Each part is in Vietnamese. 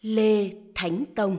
Lê Thánh Tông.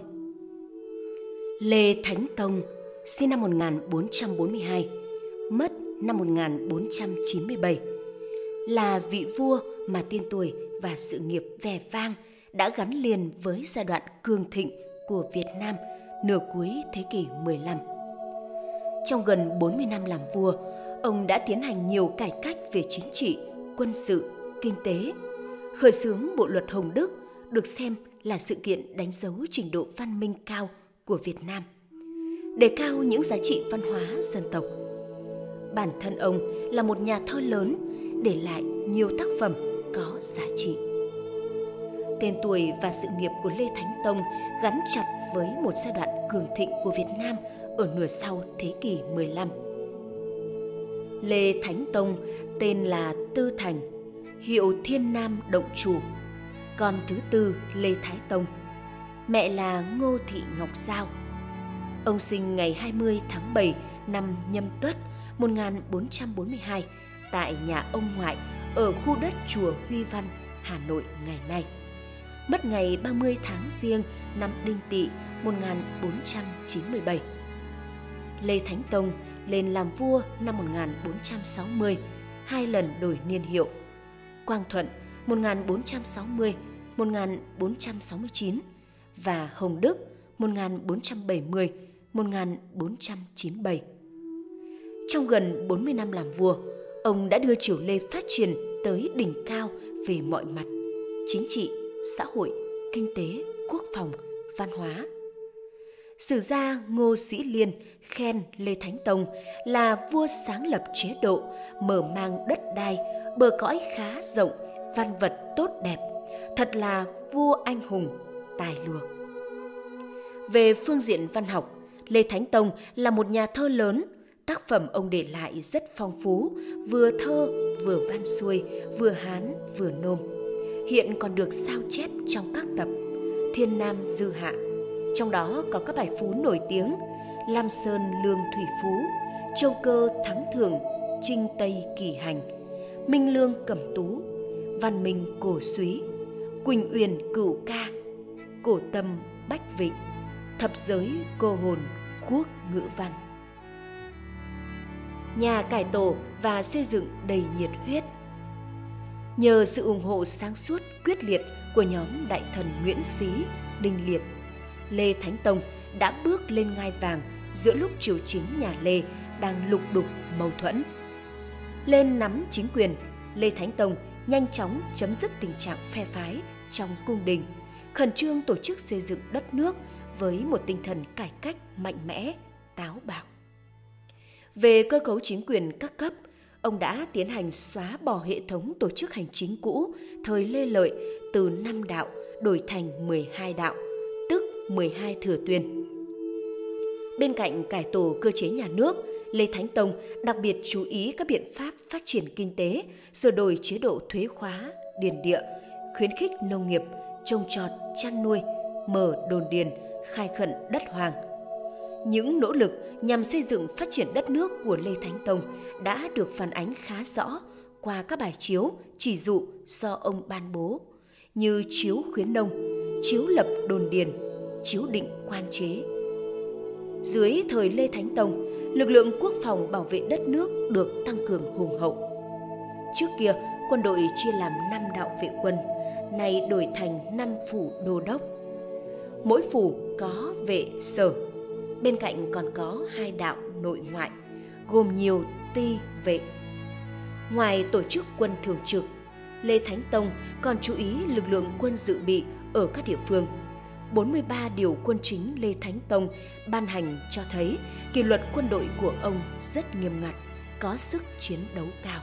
Lê Thánh Tông sinh năm 1442, mất năm 1497, là vị vua mà tên tuổi và sự nghiệp vẻ vang đã gắn liền với giai đoạn cường thịnh của Việt Nam nửa cuối thế kỷ 15. Trong gần 40 năm làm vua, ông đã tiến hành nhiều cải cách về chính trị, quân sự, kinh tế. Khởi xướng Bộ luật Hồng Đức được xem là sự kiện đánh dấu trình độ văn minh cao của Việt Nam, đề cao những giá trị văn hóa dân tộc. Bản thân ông là một nhà thơ lớn, để lại nhiều tác phẩm có giá trị. Tên tuổi và sự nghiệp của Lê Thánh Tông gắn chặt với một giai đoạn cường thịnh của Việt Nam ở nửa sau thế kỷ 15. Lê Thánh Tông tên là Tư Thành, hiệu Thiên Nam Động Chủ, con thứ tư Lê Thái Tông, mẹ là Ngô Thị Ngọc Giao. Ông sinh ngày 20 tháng 7 năm Nhâm Tuất 1442 tại nhà ông ngoại ở khu đất chùa Huy Văn, Hà Nội ngày nay. Mất ngày 30 tháng Giêng năm Đinh Tỵ 1497. Lê Thánh Tông lên làm vua năm 1460, 2 lần đổi niên hiệu: Quang Thuận 1460, 1469 và Hồng Đức 1470, 1497. Trong gần 40 năm làm vua, ông đã đưa triều Lê phát triển tới đỉnh cao về mọi mặt: chính trị, xã hội, kinh tế, quốc phòng, văn hóa. Sử gia Ngô Sĩ Liên khen Lê Thánh Tông là vua sáng lập chế độ, mở mang đất đai, bờ cõi khá rộng, văn vật tốt đẹp, thật là vua anh hùng, tài lược. Về phương diện văn học, Lê Thánh Tông là một nhà thơ lớn. Tác phẩm ông để lại rất phong phú, vừa thơ, vừa văn xuôi, vừa Hán, vừa Nôm. Hiện còn được sao chép trong các tập Thiên Nam Dư Hạ. Trong đó có các bài phú nổi tiếng: Lam Sơn Lương Thủy Phú, Châu Cơ Thắng Thường, Trinh Tây Kỳ Hành, Minh Lương Cẩm Tú, Văn Minh Cổ Súy, Quỳnh Uyển Cửu Ca, Cổ Tâm Bách Vịnh, Thập Giới Cô Hồn Quốc Ngữ Văn. Nhà cải tổ và xây dựng đầy nhiệt huyết. Nhờ sự ủng hộ sáng suốt, quyết liệt của nhóm đại thần Nguyễn Xí, Đinh Liệt, Lê Thánh Tông đã bước lên ngai vàng giữa lúc triều chính nhà Lê đang lục đục mâu thuẫn. Lên nắm chính quyền, Lê Thánh Tông nhanh chóng chấm dứt tình trạng phe phái trong cung đình, khẩn trương tổ chức xây dựng đất nước với một tinh thần cải cách mạnh mẽ, táo bạo. Về cơ cấu chính quyền các cấp, ông đã tiến hành xóa bỏ hệ thống tổ chức hành chính cũ thời Lê Lợi từ 5 đạo đổi thành 12 đạo, tức 12 thừa tuyên. Bên cạnh cải tổ cơ chế nhà nước, Lê Thánh Tông đặc biệt chú ý các biện pháp phát triển kinh tế, sửa đổi chế độ thuế khóa, điền địa, khuyến khích nông nghiệp, trồng trọt, chăn nuôi, mở đồn điền, khai khẩn đất hoang. Những nỗ lực nhằm xây dựng phát triển đất nước của Lê Thánh Tông đã được phản ánh khá rõ qua các bài chiếu, chỉ dụ do ông ban bố, như chiếu khuyến nông, chiếu lập đồn điền, chiếu định quan chế. Dưới thời Lê Thánh Tông, lực lượng quốc phòng bảo vệ đất nước được tăng cường hùng hậu. Trước kia, quân đội chia làm 5 đạo vệ quân, nay đổi thành 5 phủ đô đốc. Mỗi phủ có vệ sở, bên cạnh còn có 2 đạo nội ngoại, gồm nhiều ti vệ. Ngoài tổ chức quân thường trực, Lê Thánh Tông còn chú ý lực lượng quân dự bị ở các địa phương. 43 điều quân chính Lê Thánh Tông ban hành cho thấy kỷ luật quân đội của ông rất nghiêm ngặt, có sức chiến đấu cao.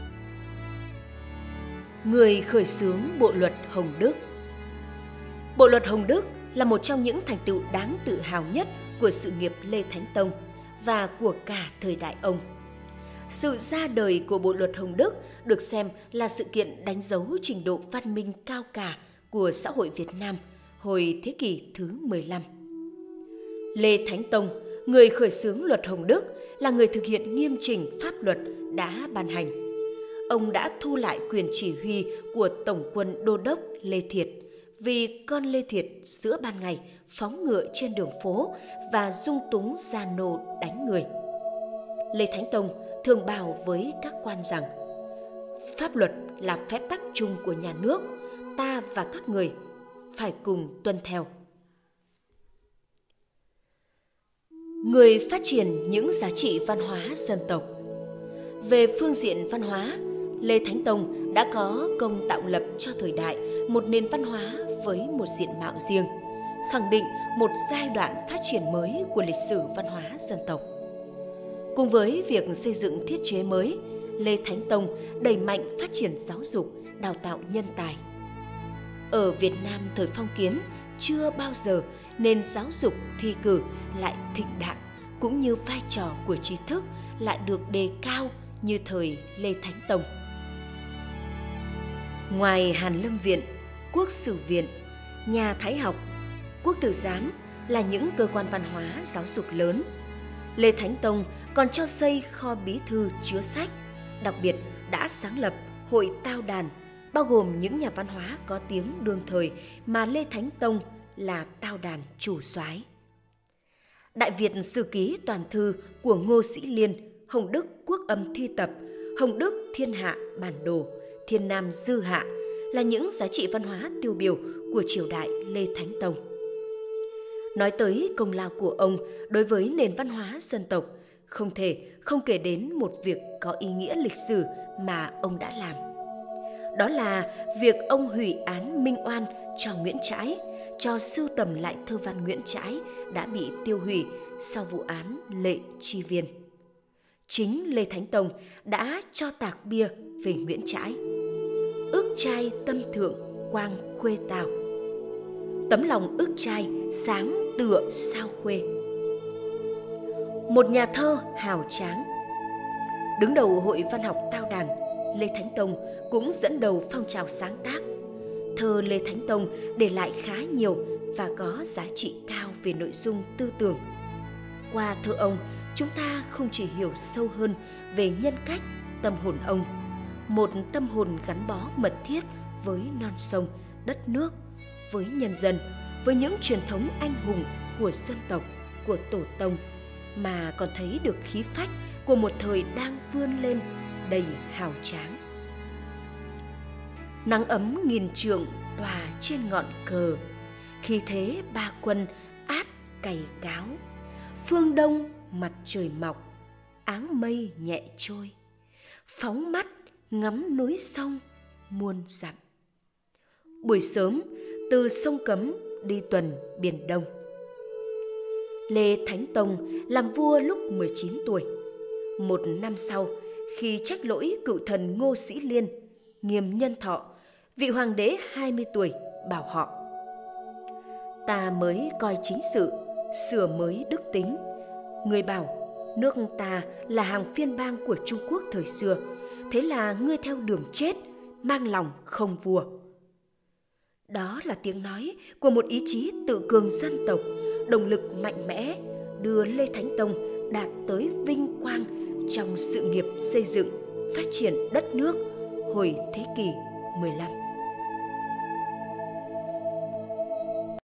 Người khởi xướng Bộ luật Hồng Đức. Bộ luật Hồng Đức là một trong những thành tựu đáng tự hào nhất của sự nghiệp Lê Thánh Tông và của cả thời đại ông. Sự ra đời của Bộ luật Hồng Đức được xem là sự kiện đánh dấu trình độ văn minh cao cả của xã hội Việt Nam hồi thế kỷ thứ 15. Lê Thánh Tông, người khởi xướng luật Hồng Đức, là người thực hiện nghiêm chỉnh pháp luật đã ban hành. Ông đã thu lại quyền chỉ huy của Tổng quân Đô đốc Lê Thiệt vì con Lê Thiệt giữa ban ngày phóng ngựa trên đường phố và dung túng gia nô đánh người. Lê Thánh Tông thường bảo với các quan rằng pháp luật là phép tắc chung của nhà nước, ta và các người phải cùng tuân theo. Người phát triển những giá trị văn hóa dân tộc. Về phương diện văn hóa, Lê Thánh Tông đã có công tạo lập cho thời đại một nền văn hóa với một diện mạo riêng, khẳng định một giai đoạn phát triển mới của lịch sử văn hóa dân tộc. Cùng với việc xây dựng thiết chế mới, Lê Thánh Tông đẩy mạnh phát triển giáo dục, đào tạo nhân tài. Ở Việt Nam thời phong kiến, chưa bao giờ nền giáo dục thi cử lại thịnh đạn, cũng như vai trò của trí thức lại được đề cao như thời Lê Thánh Tông. Ngoài Hàn Lâm Viện, Quốc Sử Viện, Nhà Thái học, Quốc Tử Giám là những cơ quan văn hóa giáo dục lớn, Lê Thánh Tông còn cho xây kho bí thư chứa sách, đặc biệt đã sáng lập Hội Tao Đàn, bao gồm những nhà văn hóa có tiếng đương thời mà Lê Thánh Tông là Tao Đàn chủ soái. Đại Việt Sử Ký Toàn Thư của Ngô Sĩ Liên, Hồng Đức Quốc Âm Thi Tập, Hồng Đức Thiên Hạ Bản Đồ, Thiên Nam Dư Hạ là những giá trị văn hóa tiêu biểu của triều đại Lê Thánh Tông. Nói tới công lao của ông đối với nền văn hóa dân tộc, không thể không kể đến một việc có ý nghĩa lịch sử mà ông đã làm. Đó là việc ông hủy án minh oan cho Nguyễn Trãi, cho sưu tầm lại thơ văn Nguyễn Trãi đã bị tiêu hủy sau vụ án Lệ Tri Viên. Chính Lê Thánh Tông đã cho tạc bia về Nguyễn Trãi. Ước trai tâm thượng quang khuê tào, tấm lòng ước trai sáng tựa sao khuê. Một nhà thơ hào tráng. Đứng đầu Hội Văn học Tao Đàn, Lê Thánh Tông cũng dẫn đầu phong trào sáng tác. Thơ Lê Thánh Tông để lại khá nhiều và có giá trị cao về nội dung tư tưởng. Qua thơ ông, chúng ta không chỉ hiểu sâu hơn về nhân cách, tâm hồn ông, một tâm hồn gắn bó mật thiết với non sông, đất nước, với nhân dân, với những truyền thống anh hùng của dân tộc, của tổ tông, mà còn thấy được khí phách của một thời đang vươn lên đầy hào tráng. Nắng ấm nghìn trượng tỏa trên ngọn cờ, khi thế ba quân át cày cáo. Phương đông mặt trời mọc, áng mây nhẹ trôi, phóng mắt ngắm núi sông muôn dặm. Buổi sớm từ sông Cấm đi tuần Biển Đông. Lê Thánh Tông làm vua lúc 19 tuổi. Một năm sau, khi trách lỗi cựu thần Ngô Sĩ Liên, Nghiêm Nhân Thọ, vị hoàng đế 20 tuổi bảo họ: ta mới coi chính sự, sửa mới đức tính. Người bảo nước ta là hàng phiên bang của Trung Quốc thời xưa, thế là ngươi theo đường chết, mang lòng không vua. Đó là tiếng nói của một ý chí tự cường dân tộc, động lực mạnh mẽ đưa Lê Thánh Tông đạt tới vinh quang trong sự nghiệp xây dựng, phát triển đất nước hồi thế kỷ 15.